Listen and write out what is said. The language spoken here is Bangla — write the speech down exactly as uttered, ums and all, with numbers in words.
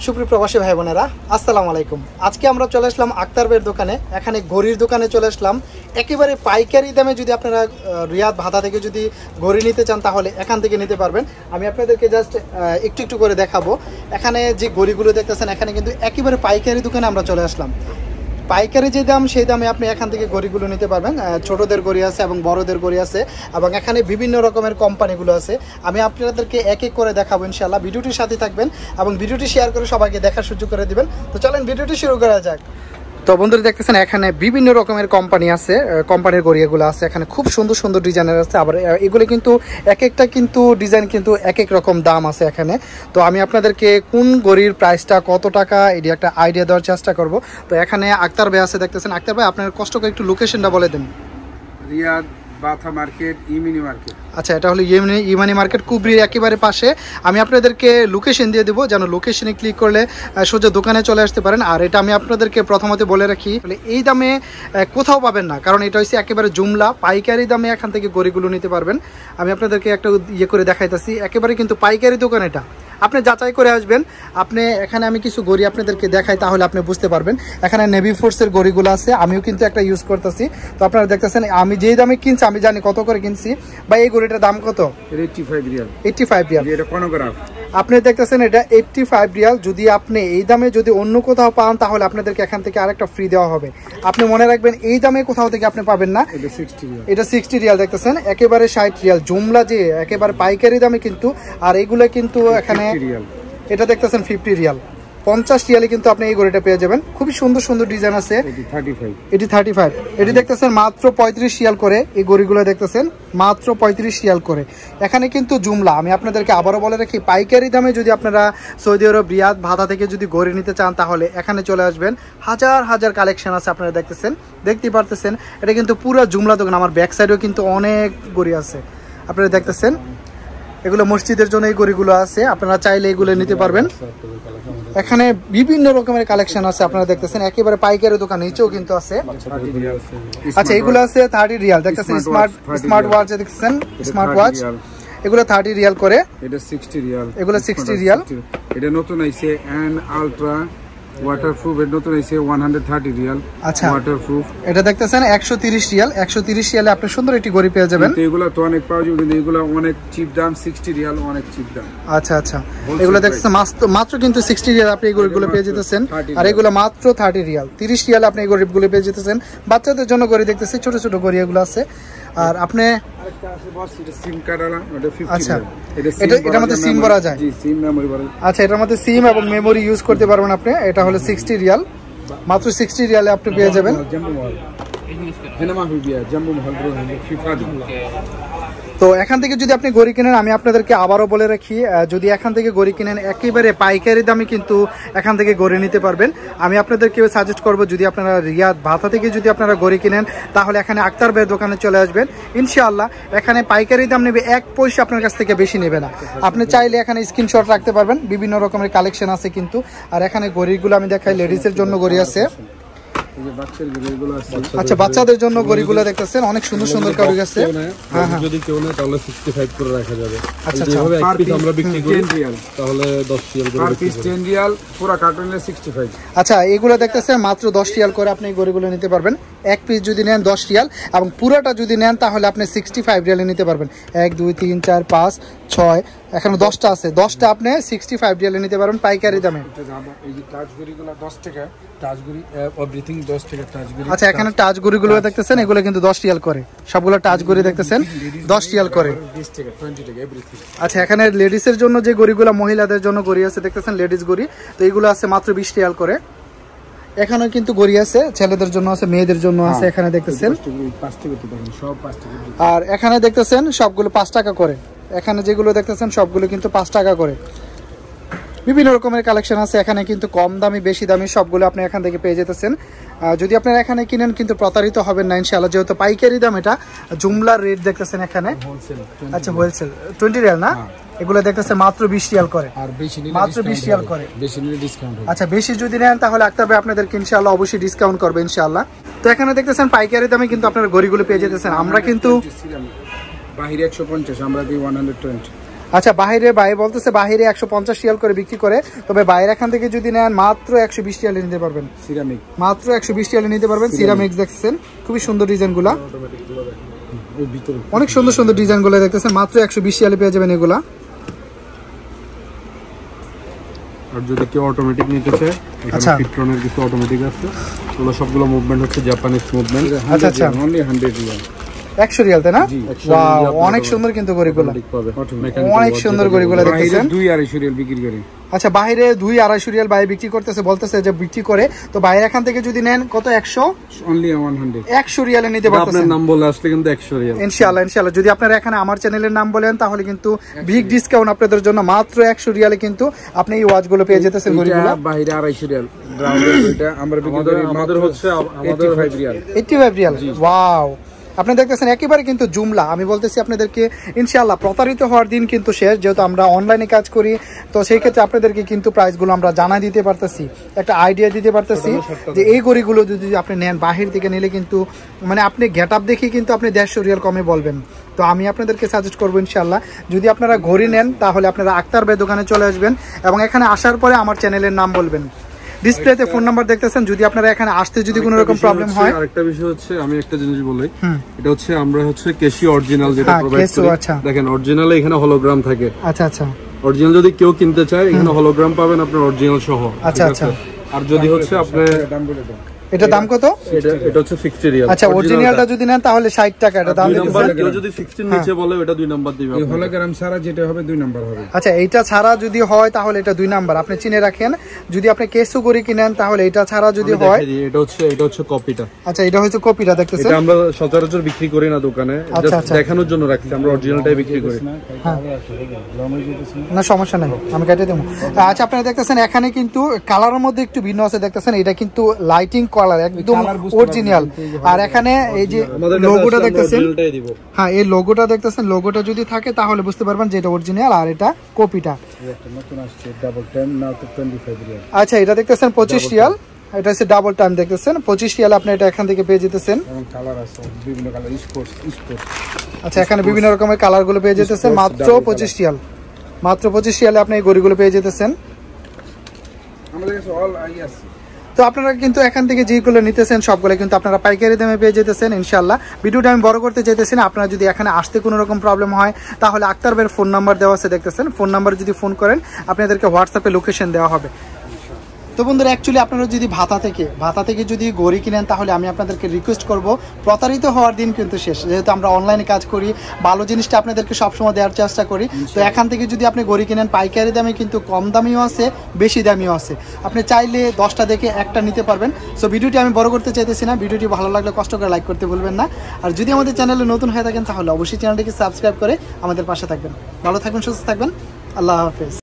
সুপ্রিয় প্রবাসী ভাই বোনেরা আসসালামু আলাইকুম। আজকে আমরা চলে আসলাম আক্তার ভাইয়ের দোকানে। এখানে ঘড়ির দোকানে চলে আসলাম একেবারে পাইকারি দামে। যদি আপনারা রিয়াদ ভাতা থেকে যদি ঘড়ি নিতে চান তাহলে এখান থেকে নিতে পারবেন। আমি আপনাদেরকে জাস্ট একটু একটু করে দেখাবো। এখানে যে ঘড়িগুলো দেখতেছেন এখানে কিন্তু একেবারে পাইকারি দোকানে আমরা চলে আসলাম। পাইকারি যে দাম সেই দামে আপনি এখান থেকে ঘড়িগুলো নিতে পারবেন। ছোটদের ঘড়ি আছে এবং বড়দের ঘড়ি আছে এবং এখানে বিভিন্ন রকমের কোম্পানিগুলো আছে। আমি আপনাদেরকে এক এক করে দেখাবো ইনশাআল্লাহ। ভিডিওটির সাথে থাকবেন এবং ভিডিওটি শেয়ার করে সবাইকে দেখার সুযোগ করে দিবেন। তো চলেন ভিডিওটি শুরু করা যাক। তো বন্ধুরা দেখতেছেন এখানে বিভিন্ন রকমের কোম্পানি আছে, কোম্পানির ঘড়ি এগুলো আছে। এখানে খুব সুন্দর সুন্দর ডিজাইনের আছে, আবার এগুলো কিন্তু এক একটা কিন্তু ডিজাইন কিন্তু এক এক রকম দাম আছে এখানে। তো আমি আপনাদেরকে কোন ঘড়ির প্রাইসটা কত টাকা এটি একটা আইডিয়া দেওয়ার চেষ্টা করব। তো এখানে আক্তার ভাই আছে দেখতেছেন। আক্তার ভাই আপনার কষ্ট করে একটু লোকেশনটা বলে দেন। রিয়াদ বাথা মার্কেট, ইমিনি মার্কেট। আচ্ছা, এটা হলো ইমিনি ইমানি মার্কেট, কুবরির একেবারে পাশে। আমি আপনাদেরকে লোকেশন দিয়ে দেবো, যেন লোকেশনে ক্লিক করলে সোজা দোকানে চলে আসতে পারেন। আর এটা আমি আপনাদেরকে প্রথমত বলে রাখি, এই দামে কোথাও পাবেন না, কারণ এটা হচ্ছে একেবারে জুমলা পাইকারি দামে এখান থেকে ঘড়িগুলো নিতে পারবেন। আমি আপনাদেরকে একটা ইয়ে করে দেখাইতেছি, একেবারে কিন্তু পাইকারি দোকান এটা। আপনি যাচাই করে আসবেন। আপনি এখানে আমি কিছু ঘড়ি আপনাদেরকে দেখাই, তাহলে আপনি বুঝতে পারবেন। এখানে নেভি ফোর্সের ঘড়িগুলো আছে, আমিও কিন্তু একটা ইউজ করতেছি। তো আপনারা দেখতেছেন আমি যেই দামে কিনছি আমি জানি কত করে কিনছি। বা এই ঘড়িটার দাম কত? Eighty five riyal. Eighty five riyal. এটা কোনোগ্রাফ। আপনি দেখতেছেন এটা এইট্টি ফাইভ রিয়াল। যদি আপনি এই দামে যদি অন্য কোথাও পান তাহলে আপনাদেরকে এখান থেকে আরেকটা ফ্রি দেওয়া হবে। আপনি মনে রাখবেন এই দামে কোথাও থেকে আপনি পাবেন না। এটা সিক্সটি রিয়াল। এটা সিক্সটি রিয়াল দেখতেছেন, একেবারে ষাট রিয়াল জুমলা, যে একেবারে পাইকারি দামে কিন্তু। আর এইগুলো কিন্তু এখানে এটা দেখতেছেন ফিফটি রিয়াল, পঞ্চাশ রিয়ালে কিন্তু আপনি এই ঘড়িটা পেয়ে যাবেন। খুবই সুন্দর সুন্দর ডিজাইন আছে। এটি থার্টি ফাইভ, এটি দেখতেছেন মাত্র পঁয়ত্রিশ রিয়াল করে। এই ঘড়িগুলো দেখতেছেন মাত্র পঁয়ত্রিশ রিয়াল করে। এখানে কিন্তু জুমলা, আমি আপনাদেরকে আবারও বলে রাখি, পাইকারি দামে যদি আপনারা সৌদি আরব রিয়াদ ভাতা থেকে যদি ঘড়ি নিতে চান তাহলে এখানে চলে আসবেন। হাজার হাজার কালেকশন আছে, আপনারা দেখতেছেন, দেখতেই পারতেছেন। এটা কিন্তু পুরো জুমলা দোকান। আমার ব্যাক সাইডেও কিন্তু অনেক ঘড়ি আছে, আপনারা দেখতেছেন। এগুলো মসজিদের জন্য এই ঘড়িগুলো আছে, আপনারা চাইলে এগুলো নিতে পারবেন। এখানে বিভিন্ন রকমের কালেকশন আছে, আপনারা দেখতেছেন। একেবারে পাইকারি দোকান, নিচেও কিন্তু আছে। আচ্ছা, এগুলো আছে থার্টি রিয়াল দেখতেছেন। স্মার্ট স্মার্ট ওয়াচ দেখতেছেন, স্মার্ট ওয়াচ এগুলো থার্টি রিয়াল করে। এটা সিক্সটি রিয়াল। এগুলো সিক্সটি রিয়াল। এটা নতুন আইছে এন্ড আলট্রা ওয়াটারপ্রুফ, এর নতুন আইছে একশো তিরিশ রিয়াল। আচ্ছা, ওয়াটারপ্রুফ এটা দেখতেছেন একশো তিরিশ রিয়াল। একশো তিরিশ রিয়ালে আপনি সুন্দর একটি ঘড়ি পেয়ে যাবেন। এগুলো তো অনেক পাওয়া যাবে, কিন্তু এগুলো অনেক চিপ দাম, সিক্সটি রিয়াল অনেক চিপ দাম। আচ্ছা আচ্ছা, এগুলো দেখতেছেন মাত্র কিন্তু সিক্সটি রিয়াল আপনি এই ঘড়িগুলো পেয়ে যেতেছেন। আর এগুলো মাত্র থার্টি রিয়াল, তিরিশ রিয়াল আপনি এই ঘড়িগুলো পেয়ে যেতেছেন। বাচ্চাদের জন্য ঘড়ি দেখতেছি, ছোট ছোট ঘড়ি এগুলো আছে। আর আপনি আচ্ছা, এটার মধ্যে সিম ভরা যায়। আচ্ছা, এটার মধ্যে সিম এবং মেমোরি ইউজ করতে পারবেন আপনি। এটা হলো সিক্সটি রিয়াল, মাত্র সিক্সটি রিয়ালে আপনি পেয়ে যাবেন। তো এখান থেকে যদি আপনি ঘড়ি কিনেন, আমি আপনাদেরকে আবারও বলে রাখি, যদি এখান থেকে ঘড়ি কিনেন একেবারে পাইকারি দামে কিন্তু এখান থেকে ঘড়ি নিতে পারবেন। আমি আপনাদেরকে সাজেস্ট করব, যদি আপনারা রিয়াদ ভাতা থেকে যদি আপনারা ঘড়ি কিনেন তাহলে এখানে আক্তার ভাইয়ের দোকানে চলে আসবেন। ইনশাআল্লাহ এখানে পাইকারি দাম নেবে, এক পয়সা আপনার কাছ থেকে বেশি নেবে না। আপনি চাইলে এখানে স্ক্রিনশট রাখতে পারবেন, বিভিন্ন রকমের কালেকশন আছে কিন্তু। আর এখানে ঘড়িগুলো আমি দেখাই, লেডিসের জন্য ঘড়ি আছে। আচ্ছা, বাচ্চাদের জন্য ঘড়িগুলো দেখতেছেন, অনেক সুন্দর সুন্দর ঘড়ি আছে। হ্যাঁ হ্যাঁ, যদি কেউ নেয় তাহলে সিক্সটি ফাইভ করে রাখা যাবে। আচ্ছা আচ্ছা, এক পিস আমরা বিক্রি করি তাহলে দশ রিয়াল করে, পার পিস দশ রিয়াল, পুরো কার্টুনে সিক্সটি ফাইভ। আচ্ছা, এগুলো দেখতেছেন মাত্র দশ রিয়াল করে আপনি এই ঘড়িগুলো নিতে পারবেন। এক পিস যদি নেন দশ রিয়াল এবং পুরাটা যদি নেন তাহলে আপনি সিক্সটি ফাইভ রিয়ালে নিতে পারবেন। এক দুই তিন চার পাঁচ ছয়, এখানে দশটা আছে, দশটা আপনি সিক্সটি ফাইভ রিয়ালে নিতে পারবেন পাইকারি দামে। আচ্ছা, এখানে টাচ ঘড়িগুলো দেখতেছেন, এগুলো কিন্তু দশ রিয়াল করে। সবগুলো টাচ ঘড়ি দেখতেছেন দশ রিয়াল করে। আচ্ছা, এখানে লেডিসের জন্য যে ঘড়িগুলো, মহিলাদের জন্য ঘড়ি আছে দেখতেছেন, লেডিস ঘড়ি। তো এইগুলো আছে মাত্র বিশ রিয়াল করে। এখানেও কিন্তু ঘড়ি আছে, ছেলেদের জন্য আছে, মেয়েদের জন্য আছে। এখানে দেখতেছেন, আর এখানে দেখতেছেন সবগুলো পাঁচ টাকা করে। এখানে যেগুলো দেখতেছেন সবগুলো কিন্তু পাঁচ টাকা করে। বিভিন্ন রকমের কালেকশন আছে এখানে, কিন্তু কম দামি বেশি দামি সবগুলো আপনি এখান থেকে পেয়ে যেতেছেন। যদি আপনারা এখানে কিনেন কিন্তু প্রতারিত হবেন না ইনশাআল্লাহ, যেহেতু পাইকারি দাম। এটা জুমলার রেট দেখতেছেন এখানে। আচ্ছা, হোলসেল টোয়েন্টি রিয়াল না, এগুলো দেখতেছে মাত্র বিশ রিয়াল করে। মাত্র বিশ রিয়াল করে। আচ্ছা, বেশি যদি নেন তাহলে আক্তার ভাই আপনাদেরকে ইনশাআল্লাহ অবশ্যই ডিসকাউন্ট করবে ইনশাআল্লাহ। তো এখানে দেখতেছেন পাইকারি দামে কিন্তু আপনারা ঘড়িগুলো পেয়ে যেতেছেন। আমরা কিন্তু বাহিরে একশো পঞ্চাশ, আমরা দিই একশো বিশ। আচ্ছা বাইরে বাইরে বলতেছে বাইরে একশো পঞ্চাশ রিয়াল করে বিক্রি করে, তবে বাইরে এখান থেকে যদি নেন মাত্র একশো বিশ রিয়ালে নিতে পারবেন। সিরামিক মাত্র একশো বিশ রিয়ালে নিতে পারবেন। সিরামিক্স দেখছেন খুবই সুন্দর ডিজাইনগুলা, অনেক সুন্দর সুন্দর ডিজাইনগুলো দেখতেছেন, মাত্র একশো বিশ রিয়ালে পেয়ে যাবেন এগুলা। আর যদি কেউ অটোমেটিক নিতে চায়, এখানে ফিটরনের কিছু অটোমেটিক আছে, ওগুলো সবগুলো মুভমেন্ট হচ্ছে জাপানিজ মুভমেন্ট। আচ্ছা আচ্ছা, অনলি হান্ড্রেড রিয়াল, একশো রিয়াল তাই না? ওয়াও, অনেক সুন্দর কিন্তু গড়িগুলো, অনেক সুন্দর গড়িগুলো দেখতেছেন। দুই আড়াইশো রিয়াল বিক্রি করে। আচ্ছা বাইরে দুই আড়াইশো রিয়াল বাইরে বিক্রি করতেছে, বলতেছে যে বিক্রি করে, তো বাইরে এখান থেকে যদি নেন কত একশো অনলি হান্ড্রেড একশো রিয়ালে নিতে পারতেছেন। আপনার নাম বলে আসলে কিন্তু একশো রিয়াল ইনশাআল্লাহ ইনশাআল্লাহ। যদি আপনারা এখানে আমার চ্যানেলের নাম বলেন তাহলে কিন্তু বিগ ডিসকাউন্ট আপনাদের জন্য, মাত্র একশো রিয়ালে কিন্তু আপনি এই ওয়াচগুলো পেয়ে যেতেছেন। গড়িগুলো বাইরে আড়াইশো রিয়াল, গ্রাউন্ডের এটা আমরা বিক্রি করি আমাদের হচ্ছে আমাদের পঁচাশি রিয়াল, পঁচাশি রিয়াল। ওয়াও, আপনি দেখতেছেন একেবারে কিন্তু জুমলা। আমি বলতেছি আপনাদেরকে ইনশাআল্লাহ প্রতারিত হওয়ার দিন কিন্তু শেষ, যেহেতু আমরা অনলাইনে কাজ করি, তো সেই ক্ষেত্রে আপনাদেরকে কিন্তু প্রাইসগুলো আমরা জানাই দিতে পারতেছি, একটা আইডিয়া দিতে পারতেছি যে এই ঘড়িগুলো যদি আপনি নেন বাহির থেকে নিলে কিন্তু মানে আপনি গেট আপ দেখে কিন্তু আপনি দেড়শো রিয়াল কমে বলবেন। তো আমি আপনাদেরকে সাজেস্ট করবো ইনশাআল্লাহ যদি আপনারা ঘড়ি নেন তাহলে আপনারা আক্তার ভাই দোকানে চলে আসবেন এবং এখানে আসার পরে আমার চ্যানেলের নাম বলবেন। ডিসপ্লেতে ফোন নাম্বার দেখতেছেন, যদি আপনারা এখানে আসতে যদি কোনো রকম প্রবলেম হয়। আরেকটা বিষয় হচ্ছে আমি একটা জিনিস বলি, এটা হচ্ছে আমরা হচ্ছে কেসি অরিজিনাল যেটা প্রোভাইড করি। দেখেন অরিজিনালে এখানে হলোগ্রাম থাকে। আচ্ছা আচ্ছা, অরিজিনাল যদি কেউ কিনতে চায় এখানে হলোগ্রাম পাবেন আপনার অরিজিনাল সহ। আচ্ছা আচ্ছা, আর যদি হচ্ছে আপনি এটা দাম কত? এটা এটা হচ্ছে ষাট রিয়াল। আচ্ছা, অরিজিনালটা যদি নেন তাহলে ষাট টাকা এটা দাম দিবেন। কেউ যদি ষাট এর নিচে বলে এটা দুই নাম্বার দিবে। এই হলোগ্রাম ছাড়া যেটা হবে দুই নাম্বার হবে। আচ্ছা, এইটা ছাড়া যদি হয় তাহলে এটা দুই নাম্বার, আপনি চিনে রাখেন। যদি আপনি কেসু করে কিনেন তাহলে এটা ছাড়া যদি হয়, এটা হচ্ছে এটা হচ্ছে কপিটা। আচ্ছা, এটা হচ্ছে কপিটা দেখতেছেন। এটা আমরা সচরাচর বিক্রি করি না দোকানে, জাস্ট দেখানোর জন্য রাখছি, আমরা অরিজিনালটাই বিক্রি করি। না সমস্যা নাই, আমি কেটে দেবো। আচ্ছা, আপনারা দেখতেছেন এখানে কিন্তু কালারের মধ্যে একটু ভিন্ন আছে, দেখতেছেন এটা কিন্তু লাইটিং কালার একদম অরিজিনাল। আর এখানে এই যে লোগোটা দেখতেছেন, হ্যাঁ এই লোগোটা দেখতেছেন, লোগোটা যদি থাকে তাহলে বুঝতে পারবেন যে এটা অরিজিনাল আর এটা কপিটা। আচ্ছা, এটা দেখতেছেন পঁচিশ রিয়াল, এটা হচ্ছে ডাবল টাইম দেখতেছেন পঁচিশ রিয়াল, আপনি এটা এখান থেকে পেয়ে যেতেছেন। আচ্ছা, এখানে বিভিন্ন রকমের কালার গুলো পেয়ে যেতেছেন মাত্র পঁচিশ রিয়াল, মাত্র পঁচিশ রিয়ালে আপনি এই ঘড়িগুলো পেয়ে যেতেছেন। তো আপনারা কিন্তু এখান থেকে যেগুলো নিতেছেন সবগুলো কিন্তু আপনারা পাইকারি দামে পেয়ে যেতেছেন ইনশাল্লাহ। ভিডিওটা আমি বড় করতে চাইতেছি না, আপনারা যদি এখানে আসতে কোনো রকম প্রবলেম হয় তাহলে আক্তার ভাইয়ের ফোন নাম্বার দেওয়া আছে দেখতেছেন, ফোন নাম্বার যদি ফোন করেন আপনাদেরকে হোয়াটসঅ্যাপে লোকেশন দেওয়া হবে। তো বন্ধুরা, অ্যাকচুয়ালি আপনারা যদি ভাতা থেকে ভাতা থেকে যদি ঘড়ি কিনেন তাহলে আমি আপনাদেরকে রিকোয়েস্ট করব, প্রতারিত হওয়ার দিন কিন্তু শেষ। যেহেতু আমরা অনলাইনে কাজ করি, ভালো জিনিসটা আপনাদেরকে সবসময় দেওয়ার চেষ্টা করি। তো এখান থেকে যদি আপনি ঘড়ি কিনেন পাইকারি দামে কিন্তু কম দামিও আছে, বেশি দামিও আছে, আপনি চাইলে দশটা দেখে একটা নিতে পারবেন। সো ভিডিওটি আমি বড় করতে চাইতেছি না, ভিডিওটি ভালো লাগলে কষ্ট করে লাইক করতে ভুলবেন না। আর যদি আমাদের চ্যানেলে নতুন হয়ে থাকেন তাহলে অবশ্যই চ্যানেলটিকে সাবস্ক্রাইব করে আমাদের পাশে থাকবেন। ভালো থাকবেন, সুস্থ থাকবেন, আল্লাহ হাফেজ।